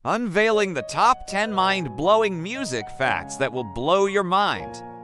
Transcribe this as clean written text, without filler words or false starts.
Unveiling the top 10 mind-blowing music facts that will blow your mind.